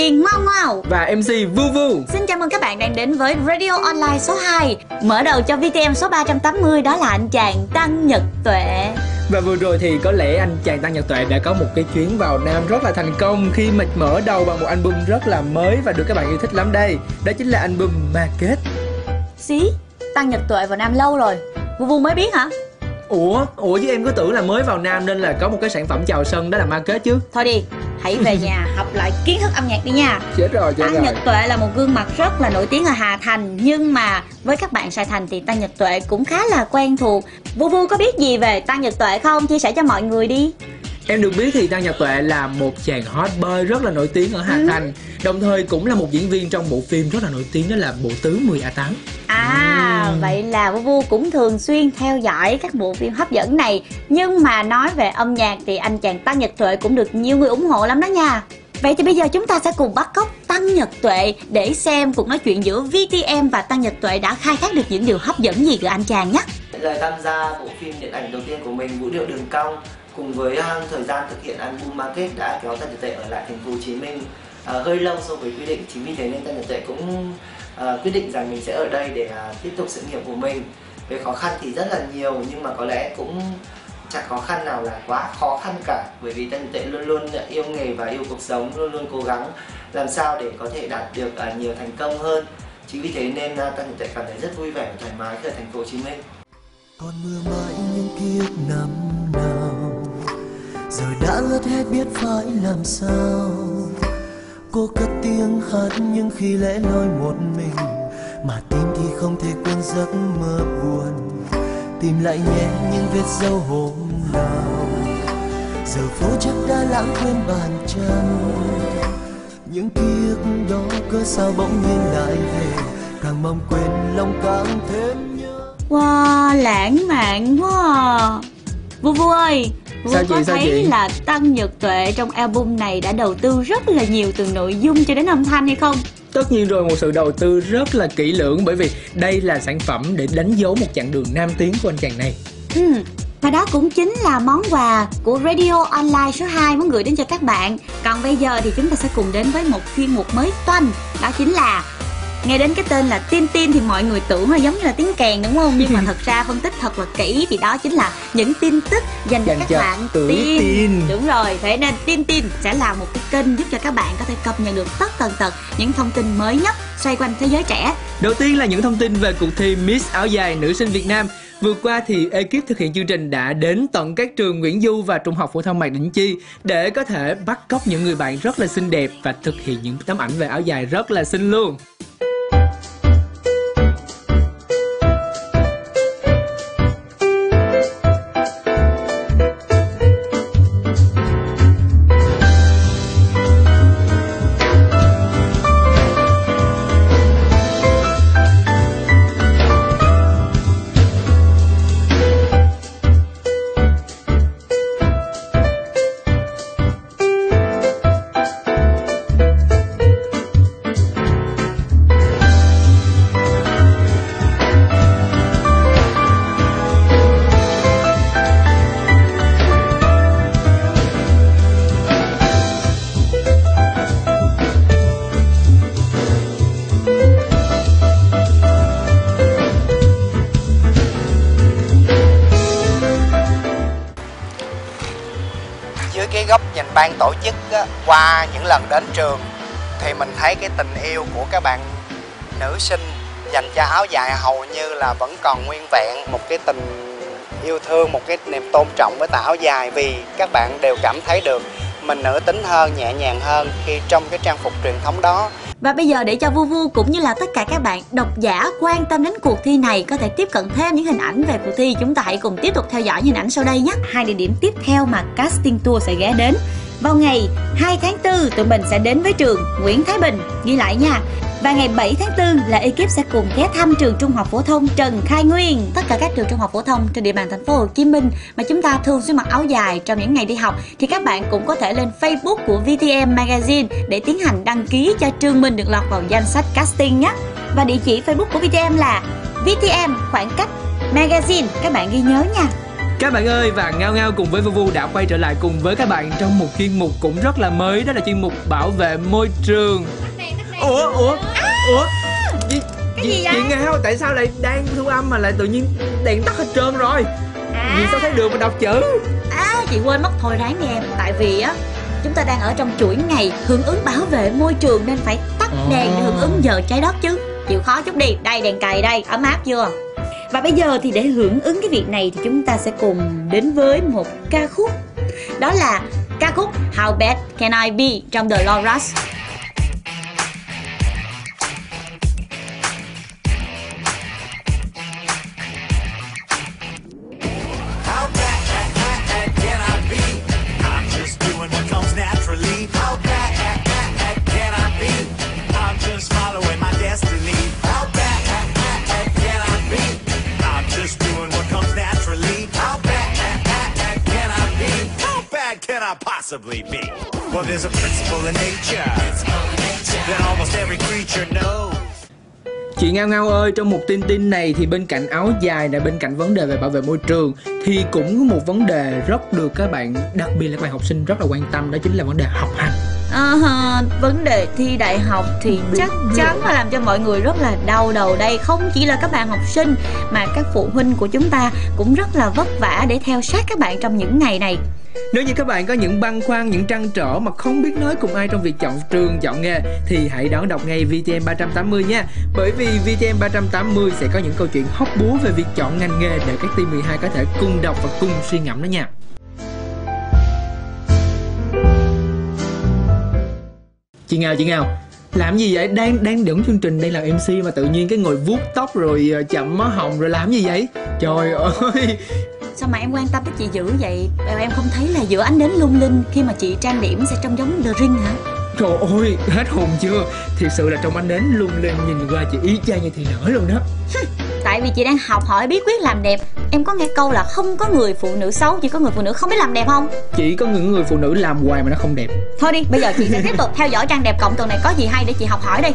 viên Ngoao Ngoao và MC Vu Vu. Xin chào mừng các bạn đang đến với Radio Online số 2. Mở đầu cho VTM số 380 đó là anh chàng Tăng Nhật Tuệ. Và vừa rồi thì có lẽ anh chàng Tăng Nhật Tuệ đã có một cái chuyến vào Nam rất là thành công khi mà mở đầu bằng một album rất là mới và được các bạn yêu thích lắm đây. Đó chính là album Ma Kết. Xí, Tăng Nhật Tuệ vào Nam lâu rồi, Vu Vu mới biết hả? Ủa chứ em cứ tưởng là mới vào Nam nên là có một cái sản phẩm chào sân đó là Ma Kết chứ. Thôi đi, hãy về nhà học lại kiến thức âm nhạc đi nha. Chết rồi. Tăng Nhật Tuệ là một gương mặt rất là nổi tiếng ở Hà Thành, nhưng mà với các bạn Sài Thành thì Tăng Nhật Tuệ cũng khá là quen thuộc. Vu Vu có biết gì về Tăng Nhật Tuệ không? Chia sẻ cho mọi người đi. Em được biết thì Tăng Nhật Tuệ là một chàng hot boy rất là nổi tiếng ở Hà Thành. Đồng thời cũng là một diễn viên trong bộ phim rất là nổi tiếng đó là Bộ Tứ 10A8. Vậy là Vu Vu cũng thường xuyên theo dõi các bộ phim hấp dẫn này. Nhưng mà nói về âm nhạc thì anh chàng Tăng Nhật Tuệ cũng được nhiều người ủng hộ lắm đó nha. Vậy thì bây giờ chúng ta sẽ cùng bắt cóc Tăng Nhật Tuệ để xem cuộc nói chuyện giữa VTM và Tăng Nhật Tuệ đã khai thác được những điều hấp dẫn gì của anh chàng nhé. Lời tham gia bộ phim điện ảnh đầu tiên của mình, Vũ Điệu Đường Cong, cùng với thời gian thực hiện album Ma Kết đã kéo Tăng Nhật Tuệ ở lại thành phố Hồ Chí Minh hơi lâu so với quy định. Chính vì thế nên Tăng Nhật Tuệ cũng quyết định rằng mình sẽ ở đây để tiếp tục sự nghiệp của mình. Về khó khăn thì rất là nhiều, nhưng mà có lẽ cũng chẳng khó khăn nào là quá khó khăn cả, bởi vì Tăng Nhật Tuệ luôn luôn yêu nghề và yêu cuộc sống, luôn luôn cố gắng làm sao để có thể đạt được nhiều thành công hơn. Chính vì thế nên Tăng Nhật Tuệ cảm thấy rất vui vẻ và thoải mái khi ở thành phố Hồ Chí Minh. Còn mưa mãi những kiếp năm nào, rồi đã ướt hết biết phải làm sao. Cô cất tiếng hát nhưng khi lẽ loi một mình, mà tim thì không thể quên giấc mơ buồn. Tìm lại nhé những vết dấu hôm nào, giờ phố chắc đã lãng quên bàn chân. Những ký ức đó cớ sao bỗng nhiên lại về, càng mong quên lòng càng thêm nhớ. Wow, lãng mạn quá à. Vu Vu ơi, Vu có thấy là Tăng Nhật Tuệ trong album này đã đầu tư rất là nhiều từ nội dung cho đến âm thanh hay không? Tất nhiên rồi, một sự đầu tư rất là kỹ lưỡng, bởi vì đây là sản phẩm để đánh dấu một chặng đường nam tiến của anh chàng này. Và đó cũng chính là món quà của Radio Online số 2 muốn gửi đến cho các bạn. Còn bây giờ thì chúng ta sẽ cùng đến với một chuyên mục mới toanh. Đó chính là, nghe đến cái tên là Tin Tin thì mọi người tưởng là giống như là tiếng kèn đúng không? Nhưng mà thật ra phân tích thật là kỹ thì đó chính là những tin tức dành cho các bạn tin. Đúng rồi, thế nên Tin Tin sẽ là một cái kênh giúp cho các bạn có thể cập nhật được tất tần tật những thông tin mới nhất xoay quanh thế giới trẻ. Đầu tiên là những thông tin về cuộc thi Miss Áo Dài Nữ sinh Việt Nam. Vừa qua thì ekip thực hiện chương trình đã đến tận các trường Nguyễn Du và Trung học phổ thông Mạc Đĩnh Chi để có thể bắt cóc những người bạn rất là xinh đẹp và thực hiện những tấm ảnh về áo dài rất là xinh luôn. Cái góc nhìn ban tổ chức á, qua những lần đến trường thì mình thấy cái tình yêu của các bạn nữ sinh dành cho áo dài hầu như là vẫn còn nguyên vẹn. Một cái tình yêu thương, một cái niềm tôn trọng với tà áo dài, vì các bạn đều cảm thấy được mình nữ tính hơn, nhẹ nhàng hơn khi trong cái trang phục truyền thống đó. Và bây giờ để cho Vu Vu cũng như là tất cả các bạn độc giả quan tâm đến cuộc thi này có thể tiếp cận thêm những hình ảnh về cuộc thi, chúng ta hãy cùng tiếp tục theo dõi những hình ảnh sau đây nhé. 2 địa điểm tiếp theo mà casting tour sẽ ghé đến. Vào ngày 2 tháng 4 tụi mình sẽ đến với trường Nguyễn Thái Bình, ghi lại nha. Và ngày 7 tháng 4 là ekip sẽ cùng ghé thăm trường Trung học phổ thông Trần Khai Nguyên. Tất cả các trường trung học phổ thông trên địa bàn thành phố Hồ Chí Minh mà chúng ta thường xuyên mặc áo dài trong những ngày đi học thì các bạn cũng có thể lên Facebook của VTM Magazine để tiến hành đăng ký cho trường mình được lọt vào danh sách casting nhé. Và địa chỉ Facebook của VTM là VTM khoảng cách Magazine, các bạn ghi nhớ nha. Các bạn ơi, và Ngao Ngao cùng với Vu đã quay trở lại cùng với các bạn trong một chuyên mục cũng rất là mới, đó là chuyên mục bảo vệ môi trường. Ủa? Cái gì vậy? Chị Ngao, tại sao lại đang thu âm mà lại tự nhiên đèn tắt hết trơn rồi? Vì sao thấy được mà đọc chữ? Chị quên mất, thôi ráng nghe em. Tại vì á, chúng ta đang ở trong chuỗi ngày hưởng ứng bảo vệ môi trường nên phải tắt đèn để hưởng ứng giờ trái đất chứ. Chịu khó chút đi, đây đèn cày đây, ấm áp chưa? Và bây giờ thì để hưởng ứng cái việc này thì chúng ta sẽ cùng đến với một ca khúc. Đó là ca khúc How Bad Can I Be trong The Loras. Possibly be. Well, there's a principle in nature that almost every creature knows. Chị Ngao Ngao ơi, trong một tin này thì bên cạnh áo dài này, bên cạnh vấn đề về bảo vệ môi trường thì cũng có một vấn đề rất được các bạn, đặc biệt là các bạn học sinh rất là quan tâm, đó chính là vấn đề học hành. Vấn đề thi đại học thì chắc chắn là làm cho mọi người rất là đau đầu đây. Không chỉ là các bạn học sinh mà các phụ huynh của chúng ta cũng rất là vất vả để theo sát các bạn trong những ngày này. Nếu như các bạn có những băn khoăn, những trăn trở mà không biết nói cùng ai trong việc chọn trường, chọn nghề thì hãy đón đọc ngay VTM 380 nha. Bởi vì VTM 380 sẽ có những câu chuyện hóc búa về việc chọn ngành nghề để các team 12 có thể cùng đọc và cùng suy ngẫm đó nha. Chị Ngao, làm gì vậy? Đang dẫn chương trình, đây là MC mà tự nhiên cái ngồi vuốt tóc rồi chậm má hồng rồi làm gì vậy? Trời ơi! Sao mà em quan tâm tới chị dữ vậy? Em không thấy là giữa ánh nến lung linh khi mà chị trang điểm sẽ trông giống The Ring hả? Trời ơi, hết hồn chưa? Thiệt sự là trong ánh nến lung linh nhìn qua chị y chang như thị nở luôn đó. Tại vì chị đang học hỏi bí quyết làm đẹp. Em có nghe câu là không có người phụ nữ xấu, chỉ có người phụ nữ không biết làm đẹp không? Chỉ có những người phụ nữ làm hoài mà nó không đẹp. Thôi đi, bây giờ chị sẽ tiếp tục theo dõi trang đẹp cộng tuần này có gì hay để chị học hỏi đi.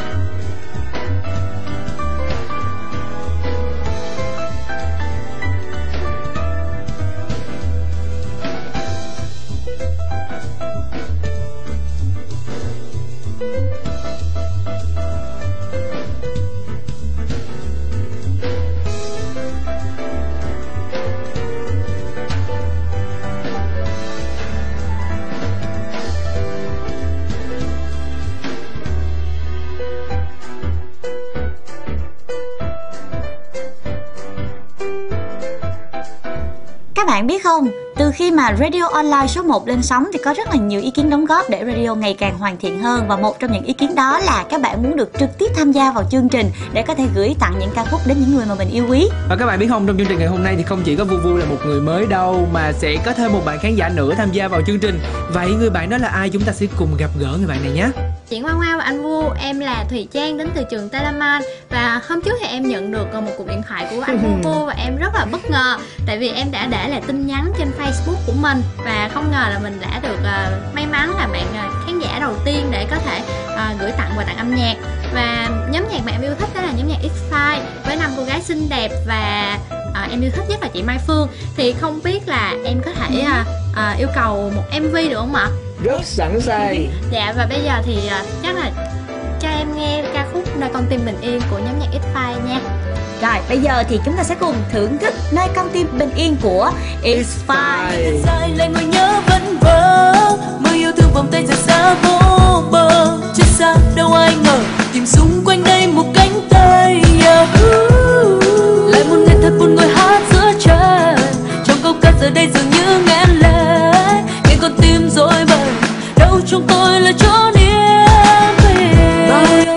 Các bạn biết không, từ khi mà Radio Online số 1 lên sóng thì có rất là nhiều ý kiến đóng góp để radio ngày càng hoàn thiện hơn. Và một trong những ý kiến đó là các bạn muốn được trực tiếp tham gia vào chương trình để có thể gửi tặng những ca khúc đến những người mà mình yêu quý. Và các bạn biết không, trong chương trình ngày hôm nay thì không chỉ có Vu là một người mới đâu, mà sẽ có thêm một bạn khán giả nữa tham gia vào chương trình. Vậy người bạn đó là ai? Chúng ta sẽ cùng gặp gỡ người bạn này nhé. Chị Ngoan Ngoan và anh Vu, em là Thùy Trang đến từ trường Talaman. Và hôm trước thì em nhận được một cuộc điện thoại của anh Vu và em rất là bất ngờ. Tại vì em đã để lại tin nhắn trên Facebook của mình và không ngờ là mình đã được may mắn là bạn khán giả đầu tiên để có thể gửi tặng quà tặng âm nhạc. Và nhóm nhạc mà em yêu thích đó là nhóm nhạc X5 với 5 cô gái xinh đẹp và em yêu thích nhất là chị Mai Phương. Thì không biết là em có thể yêu cầu một MV được không ạ? Rất sẵn sàng. Dạ, và bây giờ thì chắc là cho em nghe ca khúc Nơi Con Tim Bình Yên của nhóm nhạc X5 nha. Rồi, bây giờ thì chúng ta sẽ cùng thưởng thức Nơi Con Tim Bình Yên của X5. Dài lại ngồi nhớ vẫn vỡ, mơ yêu thương vòng tay rời xa vô bờ. Trên xa đâu ai ngờ tìm xung quanh đây một cánh tay. Lại một ngày thật buồn ngồi hát giữa trời, trong câu ca giờ đây dường như nghẹn lại. Nghe con tim rối bời, đâu trong tôi là chỗ niềm về.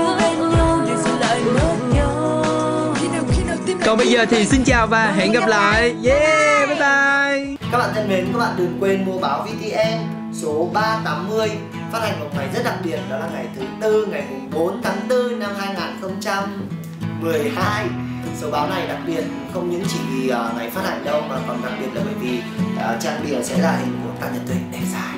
Còn bây giờ thì xin chào và hẹn gặp lại. Yeah, bye bye. Các bạn thân mến, các bạn đừng quên mua báo VTM số 380 phát hành một ngày rất đặc biệt, đó là ngày thứ Tư, ngày 4 tháng 4 năm 2012. Số báo này đặc biệt không những chỉ vì ngày phát hành đâu, mà còn đặc biệt là bởi vì trang bìa sẽ là hình của Tạ Nhật Tuệ để dài.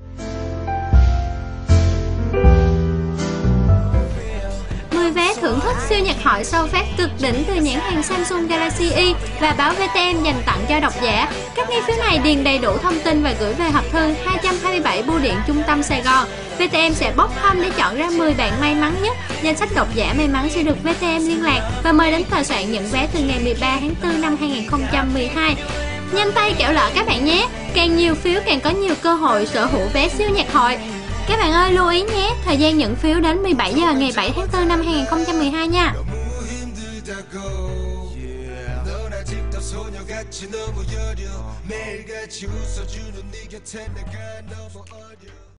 Vé thưởng thức siêu nhạc hội sau phát cực đỉnh từ nhãn hàng Samsung Galaxy E và báo VTM dành tặng cho độc giả. Các nghi phiếu này điền đầy đủ thông tin và gửi về hộp thư 227 Bưu điện Trung tâm Sài Gòn. VTM sẽ bốc thăm để chọn ra 10 bạn may mắn nhất. Danh sách độc giả may mắn sẽ được VTM liên lạc và mời đến tòa soạn nhận vé từ ngày 13 tháng 4 năm 2012. Nhanh tay kẻo lợi các bạn nhé. Càng nhiều phiếu càng có nhiều cơ hội sở hữu vé siêu nhạc hội. Các bạn ơi lưu ý nhé, thời gian nhận phiếu đến 17 giờ ngày 7 tháng 4 năm 2012 nha.